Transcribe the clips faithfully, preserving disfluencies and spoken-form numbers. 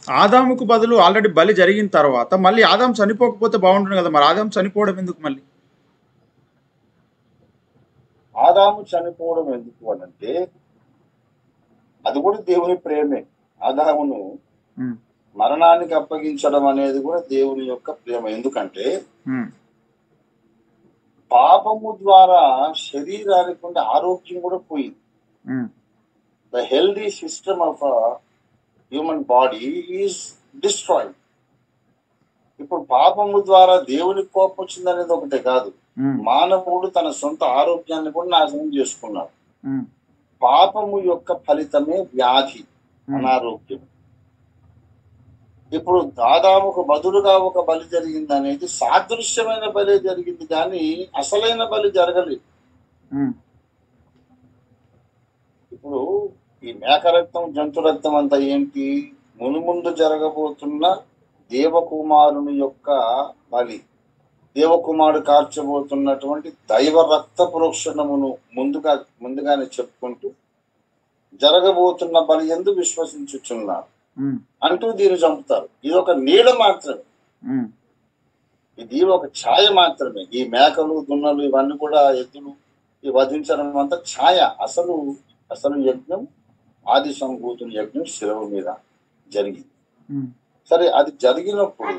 ఆదాముకు బదులు ఆల్రెడీ బలి జరిగిన తర్వాత మళ్ళీ ఆదాం చనిపోకపోతే బాగుంటుంది కదా, మరి ఆదాం చనిపోవడం ఎందుకు మళ్ళీ? ఆదాము చనిపోవడం ఎందుకు అనంటే అది కూడా దేవుని ప్రేమే. ఆదామును ఉమ్, మరణానికి అప్పగించడం అనేది కూడా దేవుని యొక్క ప్రేమ. ఎందుకంటే ఉమ్, పాపము ద్వారా శరీరానికి ఉండే ఆరోగ్యం కూడా పోయింది. Um, the healthy system of human body is destroyed. ఇప్పుడు పాపము ద్వారా దేవునికి కోపం వచ్చింది అనేది ఒకటే కాదు, ఉమ్, మానవుడు తన సొంత ఆరోగ్యాన్ని కూడా నాశనం చేసుకున్నాడు. ఉమ్, పాపము యొక్క ఫలితమే వ్యాధి, ఉమ్, అనారోగ్యం. ఇప్పుడు ఆదాముకు బదులుగా ఒక బలి జరిగింది అనేది సాదృశ్యమైన బలి జరిగింది, కానీ అసలైన బలి జరగలేదు. ఉమ్, ఇప్పుడు ఈ మేక రక్తం, జంతు రక్తం అంతా ఏంటి? మునుముందు జరగబోతున్న దేవకుమారుని యొక్క బలి. దేవకుమారుడు కార్చబోతున్నటువంటి దైవ రక్త ప్రోక్షణమును ముందుగా ముందుగానే చెప్పుకుంటూ జరగబోతున్న బలి యందు విశ్వసించుచున్నారు ఉమ్, అంటూ దీన్ని చంపుతారు. ఇది ఒక నీడ మాత్రమే, ఉమ్, ఇది ఒక ఛాయ మాత్రమే. ఈ మేకలు, దున్నలు ఇవన్నీ కూడా, ఎద్దులు ఈ వధించడం అంతా ఛాయ. అసలు అసలు యజ్ఞం, ఆది సంభూతుని యజ్ఞం శిలువ మీద జరిగింది. ఉమ్, సరే, అది జరిగినప్పుడు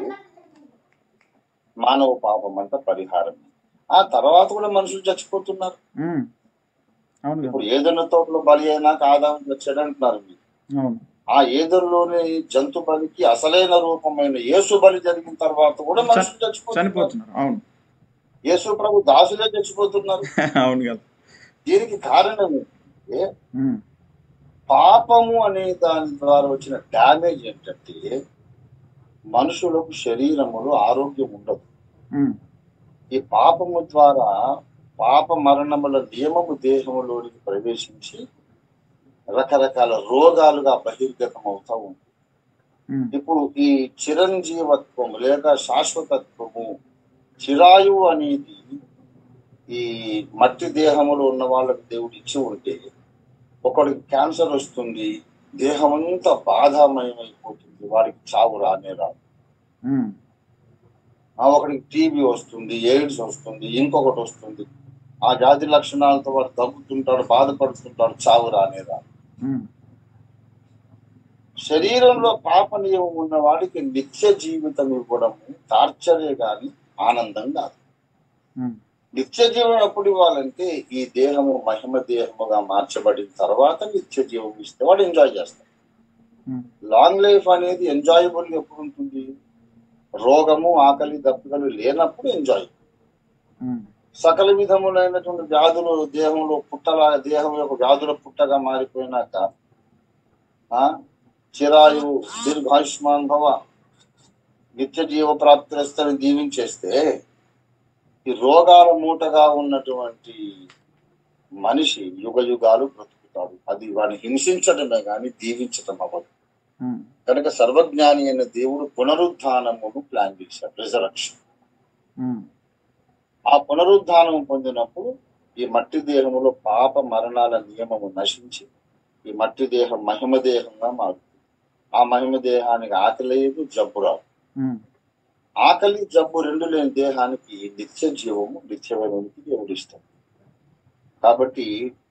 మానవ పాపం అంతా పరిహారం. ఆ తర్వాత కూడా మనుషులు చచ్చిపోతున్నారు. ఉమ్, అవును కదా. ఇప్పుడు ఏదైనా తోటలో బలి అయినాక ఆదాము చచ్చాడు అంటున్నారు మీరు. అవును. ఆ ఏదోలోని జంతు బలికి అసలైన రూపమైన యేసు బలి జరిగిన తర్వాత కూడా మనుషులు చచ్చిపోతున్నారు. చనిపోతున్నారు. అవును. యేసు ప్రభు దాసులే చచ్చిపోతున్నారు. అవును కదా. దీనికి కారణం ఏంటంటే ఉమ్, పాపము అనే దాని ద్వారా వచ్చిన డ్యామేజ్ ఏంటంటే మనుషులకు శరీరములో ఆరోగ్యం ఉండదు. ఉమ్, ఈ పాపము ద్వారా పాప మరణముల నియమము దేహములోనికి ప్రవేశించి రకరకాల రోగాలుగా బహిర్గతం అవుతా ఉంది. ఉమ్, ఇప్పుడు ఈ చిరంజీవత్వము లేక శాశ్వతత్వము, చిరాయువు అనేది ఈ మట్టి దేహములో ఉన్న వాళ్ళకి దేవుడు ఇచ్చి ఉంటే ఒకడికి క్యాన్సర్ వస్తుంది, దేహం అంతా బాధామయమైపోతుంది, వాడికి చావు రానే రాదు. ఉమ్, ఆ ఒకడికి టీబీ వస్తుంది, ఎయిడ్స్ వస్తుంది, ఇంకొకటి వస్తుంది. ఆ వ్యాధి లక్షణాలతో వాడు తగ్గుతుంటాడు, బాధపడుతుంటాడు, చావు రానే రాదు. ఉమ్, శరీరంలో పాప నియమం ఉన్న వాడికి నిత్య జీవితం ఇవ్వడము టార్చరే గాని ఆనందం కాదు. ఉమ్, నిత్య జీవం ఎప్పుడు ఇవ్వాలంటే ఈ దేహము మహిమ దేహముగా మార్చబడిన తర్వాత నిత్య జీవం ఇస్తే వాడు ఎంజాయ్ చేస్తాడు. ఉమ్, లాంగ్ లైఫ్ అనేది ఎంజాయబుల్ ఎప్పుడు ఉంటుంది? రోగము, ఆకలి, దప్పికలు లేనప్పుడు ఎంజాయ్. ఉమ్, సకల విధములైనటువంటి వ్యాధులు దేహంలో పుట్టలా, దేహం యొక్క వ్యాధుల పుట్టగా మారిపోయినాక ఆ చిరాయు, దీర్ఘాయుష్మాన్ భవ, నిత్య జీవ ప్రాప్తిస్తని దీవించేస్తే ఈ రోగాల మూటగా ఉన్నటువంటి మనిషి యుగ యుగాలు బ్రతుకుతాడు. అది వాడిని హింసించడమే కానీ దీవించడం అవ్వదు. ఉమ్, కనుక సర్వజ్ఞాని అయిన దేవుడు పునరుద్ధానమును ప్లాన్ చేశాడు, రిజరక్షన్. ఉమ్, ఆ పునరుద్ధానం పొందినప్పుడు ఈ మట్టి దేహములో పాప మరణాల నియమము నశించి ఈ మట్టి దేహం మహిమ దేహంగా మారుతుంది. ఆ మహిమ దేహానికి ఆకలి లేదు, జబ్బు రాదు. ఉమ్, ఆకలి, జబ్బు రెండు లేని దేహానికి నిత్య జీవము, నిత్యమైన దేవుడు ఇస్తాడు. కాబట్టి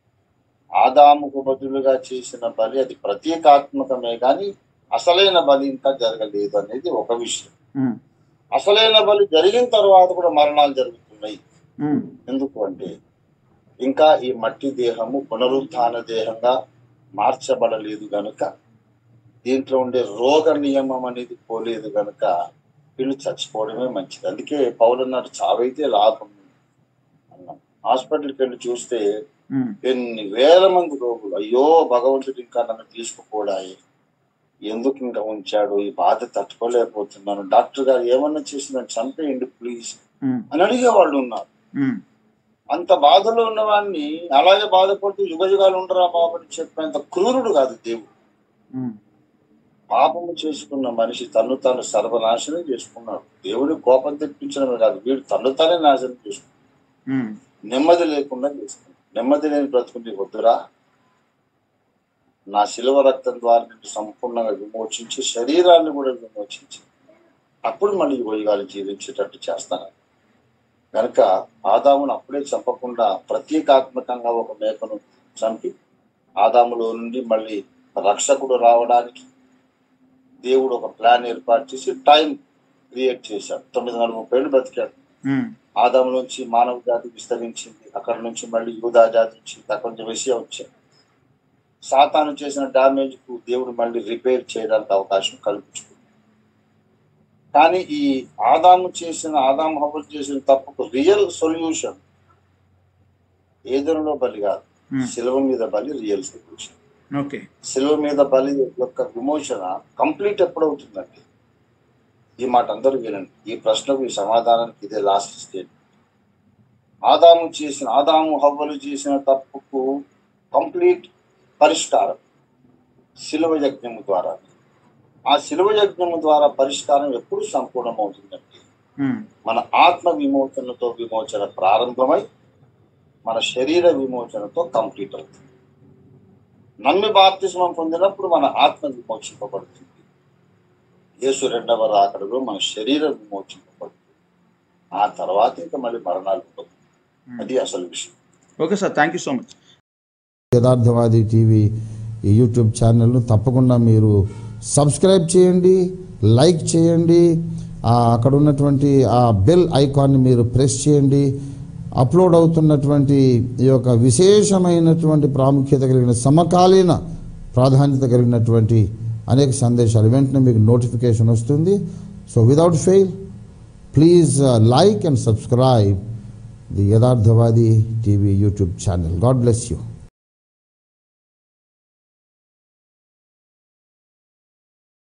ఆదాముకు బదులుగా చేసిన బలి అది ప్రతీకాత్మకమే కానీ అసలైన బలి ఇంకా జరగలేదు అనేది ఒక విషయం. ఉమ్, అసలైన బలి జరిగిన తర్వాత కూడా మరణాలు జరుగుతున్నాయి. ఉమ్, ఎందుకు అంటే ఇంకా ఈ మట్టి దేహము పునరుత్థాన దేహంగా మార్చబడలేదు గనుక, దీంట్లో ఉండే రోగ నియమం అనేది పోలేదు గనుక వీళ్ళు చచ్చిపోవడమే మంచిది. అందుకే పౌలు అన్నాడు, చావైతే లాభం అన్నాం. హాస్పిటల్కి వెళ్ళి చూస్తే ఉమ్, ఎన్ని వేల మంది రోగులు, అయ్యో భగవంతుడు ఇంకా నన్ను తీసుకుపోడాయి, ఎందుకు ఇంకా ఉంచాడు, ఈ బాధ తట్టుకోలేకపోతున్నాను, డాక్టర్ గారు ఏమన్నా చేసి నన్ను చంపేయండి ప్లీజ్ ఉమ్, అని అడిగే వాళ్ళు ఉన్నారు. ఉమ్, అంత బాధలో ఉన్నవాడిని అలాగే బాధపడుతూ యుగ యుగాలు ఉండరా బాబు అని చెప్పేంత క్రూరుడు కాదు దేవుడు. ఉమ్, పాపము చేసుకున్న మనిషి తను తాను సర్వనాశనం చేసుకున్నాడు. దేవుడి కోపం తెప్పించడమే కాదు, వీడు తను తానే నాశనం చేసుకున్నాడు, ఉమ్, నెమ్మది లేకుండా చేసుకున్నాడు. నెమ్మది లేని బ్రతుకుంటే వద్దురా. నా శిలువ రక్తం ద్వారా నిన్ను సంపూర్ణంగా విమోచించి శరీరాన్ని కూడా విమోచించి అప్పుడు మళ్ళీ యోగాలు జీవించేటట్టు చేస్తాను కనుక ఆదామును అప్పుడే చంపకుండా ప్రత్యేకాత్మకంగా ఒక మేకను చంపి ఆదాములో నుండి మళ్ళీ రక్షకుడు రావడానికి దేవుడు ఒక ప్లాన్ ఏర్పాటు చేసి టైం క్రియేట్ చేశాడు. తొమ్మిది వందల ముప్పై ఏళ్ళు బతికాడు. ఆదాము నుంచి మానవ జాతి విస్తరించింది, అక్కడ నుంచి మళ్ళీ యూదా జాతి వచ్చింది, అక్కడ నుంచి మెస్సియా వచ్చాడు. సాతాను చేసిన డ్యామేజ్ కు దేవుడు మళ్ళీ రిపేర్ చేయడానికి అవకాశం కల్పించుకుంది. కానీ ఈ ఆదాము చేసిన ఆదాము హవ్వలు చేసిన తప్పుకు రియల్ సొల్యూషన్ ఏదైనా బలి కాదు, శిలువ మీద బలి రియల్ సొల్యూషన్. శిలువ మీద బలి యొక్క విమోచన కంప్లీట్ ఎప్పుడవుతుందండి? ఈ మాట అందరూ వినండి. ఈ ప్రశ్నకు ఈ సమాధానానికి ఇదే లాస్ట్ స్టేట్. ఆదాము చేసిన ఆదాము హవ్వలు చేసిన తప్పుకు కంప్లీట్ పరిష్కారం శిలువ యజ్ఞము ద్వారా. ఆ శిలువ యజ్ఞము ద్వారా పరిష్కారం ఎప్పుడు సంపూర్ణమవుతుందండి? మన ఆత్మ విమోచనతో విమోచన ప్రారంభమై మన శరీర విమోచనతో కంప్లీట్ అవుతుంది. నమ్మి బాప్తిస్మం పొందినప్పుడు మన ఆత్మ విమోచింపబడుతుంది. యేసు రెండవ రాకడలో మన శరీరం విమోచింపబడుతుంది. ఆ తర్వాత ఇంకా మళ్ళీ మరణాలు ఉంటుంది. అది అసలు విషయం. Okay sir, thank you so much. Yatharthavadi TV ఈ యూట్యూబ్ ఛానల్ను తప్పకుండా మీరు సబ్స్క్రైబ్ చేయండి, లైక్ చేయండి, అక్కడ ఉన్నటువంటి ఆ బెల్ ఐకాన్ని మీరు ప్రెస్ చేయండి. అప్లోడ్ అవుతున్నటువంటి ఈ యొక్క విశేషమైనటువంటి ప్రాముఖ్యత కలిగిన సమకాలీన ప్రాధాన్యత కలిగినటువంటి అనేక సందేశాలు వెంటనే మీకు నోటిఫికేషన్ వస్తుంది. So without fail please like and subscribe the Yatharthavadi TV YouTube channel. God bless you.